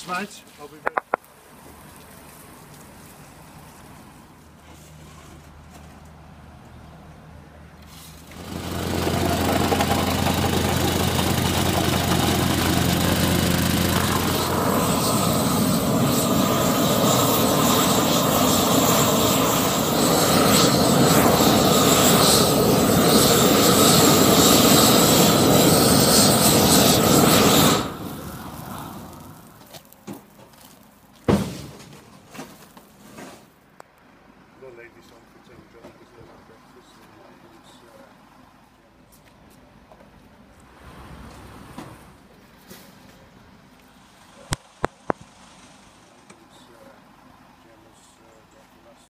Thanks, mate. I'll be back. The ladies on for 10 jobs because they like breakfast and